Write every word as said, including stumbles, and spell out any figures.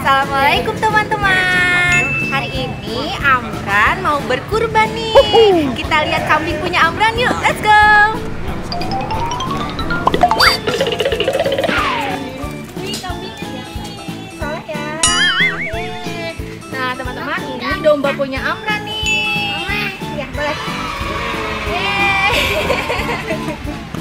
Assalamualaikum teman-teman. Hari ini Amran mau berkurban nih. Kita lihat kambing punya Amran yuk. Let's go. Ini kambingnya soleh ya. Nah teman-teman, ini domba punya Amran nih. Ya boleh. Yeay.